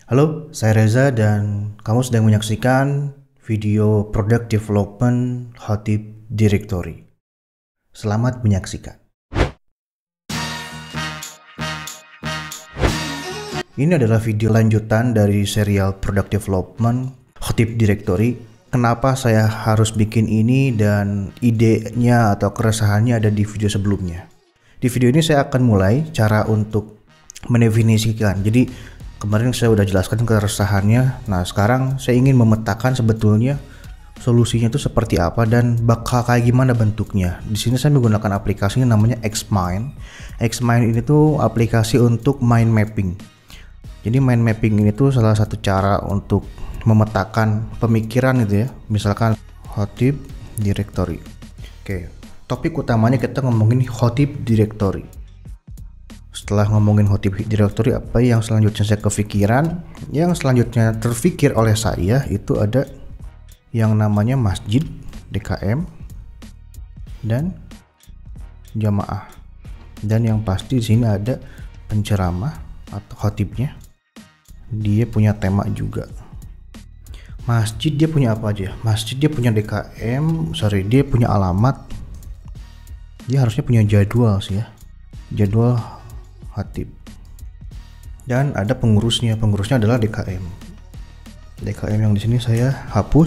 Halo, saya Reza dan kamu sedang menyaksikan video Product Development Khotib Directory. Selamat menyaksikan. Ini adalah video lanjutan dari serial Product Development Khotib Directory. Kenapa saya harus bikin ini dan idenya atau keresahannya ada di video sebelumnya. Di video ini saya akan mulai cara untuk mendefinisikan. Jadi kemarin saya udah jelaskan keresahannya. Nah, sekarang saya ingin memetakan sebetulnya solusinya itu seperti apa dan bakal kayak gimana bentuknya. Di sini saya menggunakan aplikasinya namanya Xmind. Xmind ini tuh aplikasi untuk mind mapping. Jadi mind mapping ini tuh salah satu cara untuk memetakan pemikiran gitu ya. Misalkan Khotib Directory. Oke, topik utamanya kita ngomongin Khotib Directory. Setelah ngomongin Khotib Directory, apa yang selanjutnya saya kepikiran? Yang selanjutnya terpikir oleh saya itu ada yang namanya masjid, DKM, dan jamaah. Dan yang pasti di sini ada penceramah atau khotibnya. Dia punya tema juga. Masjid dia punya apa aja? Masjid dia punya DKM, dia punya alamat. Dia harusnya punya jadwal sih ya. Jadwal khatib. Dan ada pengurusnya adalah DKM. DKM yang di sini saya hapus.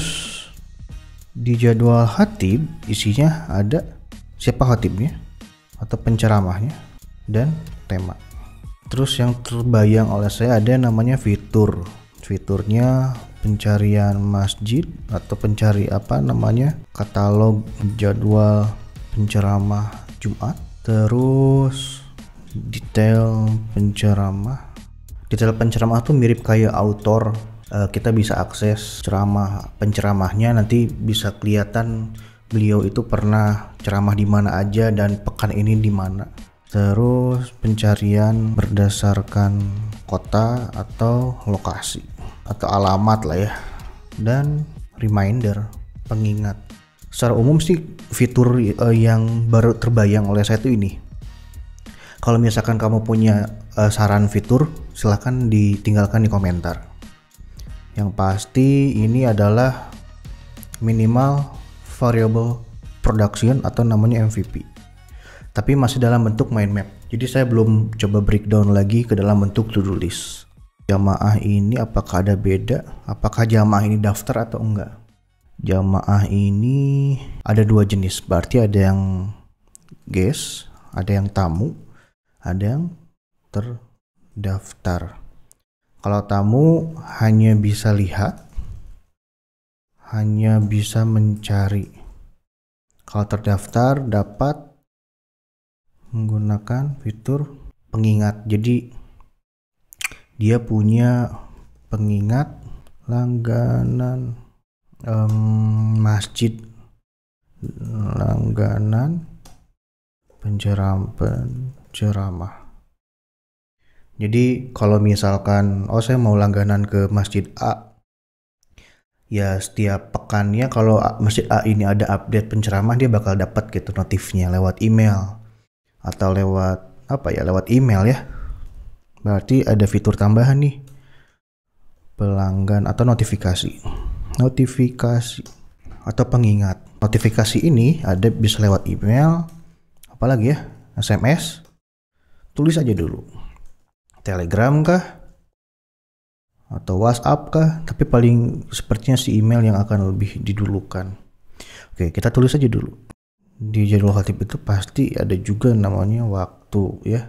Di jadwal khatib isinya ada siapa khatibnya atau penceramahnya dan tema. Terus yang terbayang oleh saya ada namanya fitur. Fiturnya pencarian masjid atau pencari katalog jadwal penceramah Jumat. Terus detail penceramah tuh mirip kayak author. Kita bisa akses penceramahnya, nanti bisa kelihatan beliau itu pernah ceramah di mana aja dan pekan ini di mana. Terus pencarian berdasarkan kota atau lokasi atau alamat lah ya, dan reminder, pengingat. Secara umum sih fitur yang baru terbayang oleh saya itu ini. Kalau misalkan kamu punya saran fitur, silahkan ditinggalkan di komentar. Yang pasti ini adalah minimal variable production atau namanya MVP. Tapi masih dalam bentuk mind map. Jadi saya belum coba breakdown lagi ke dalam bentuk to-do list. Jamaah ini apakah ada beda? Apakah jamaah ini daftar atau enggak? Jamaah ini ada dua jenis. Berarti ada yang guest, ada yang tamu, ada yang terdaftar. Kalau tamu hanya bisa lihat, hanya bisa mencari. Kalau terdaftar dapat menggunakan fitur pengingat. Jadi dia punya pengingat langganan masjid, langganan penceramah. Jadi kalau misalkan saya mau langganan ke masjid A, ya setiap pekannya kalau masjid A ini ada update penceramah, dia bakal dapat gitu notifnya lewat email atau lewat email ya. Berarti ada fitur tambahan nih, pelanggan atau notifikasi atau pengingat. Notifikasi ini ada bisa lewat email, apalagi ya, SMS. Tulis aja dulu, Telegram kah atau WhatsApp kah, tapi paling sepertinya si email yang akan lebih didulukan. Oke, kita tulis aja dulu. Di jadwal khatib itu pasti ada juga namanya waktu ya,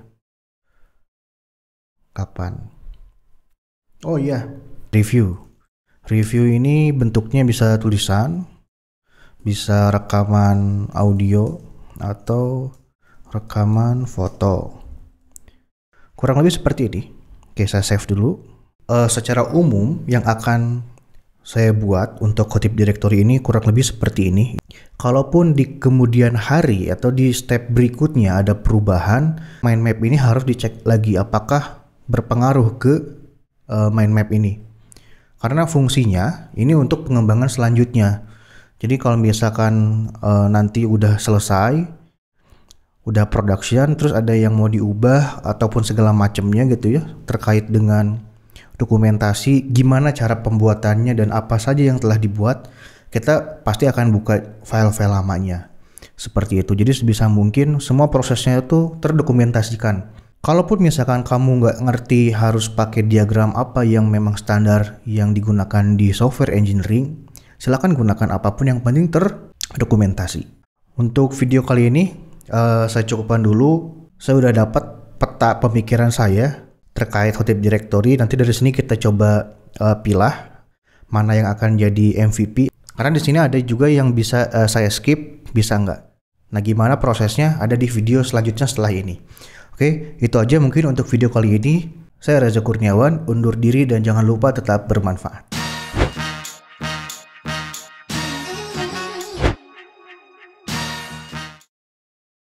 kapan. Oh iya, review ini bentuknya bisa tulisan, bisa rekaman audio atau rekaman foto. Kurang lebih seperti ini. Oke, saya save dulu. Secara umum yang akan saya buat untuk Khotib Directory ini kurang lebih seperti ini. Kalaupun di kemudian hari atau di step berikutnya ada perubahan, mind map ini harus dicek lagi apakah berpengaruh ke mind map ini. Karena fungsinya ini untuk pengembangan selanjutnya. Jadi kalau misalkan nanti udah selesai, udah production, terus ada yang mau diubah ataupun segala macamnya gitu ya, terkait dengan dokumentasi gimana cara pembuatannya dan apa saja yang telah dibuat, kita pasti akan buka file-file lamanya. Seperti itu. Jadi sebisa mungkin semua prosesnya itu terdokumentasikan. Kalaupun misalkan kamu nggak ngerti harus pakai diagram apa yang memang standar yang digunakan di software engineering, silakan gunakan apapun yang penting terdokumentasi. Untuk video kali ini saya cukupkan dulu. Saya udah dapat peta pemikiran saya terkait Active Directory. Nanti dari sini kita coba pilah mana yang akan jadi MVP. Karena di sini ada juga yang bisa saya skip, bisa nggak. Nah, gimana prosesnya ada di video selanjutnya setelah ini. Oke, itu aja mungkin untuk video kali ini. Saya Reza Kurniawan, undur diri dan jangan lupa tetap bermanfaat.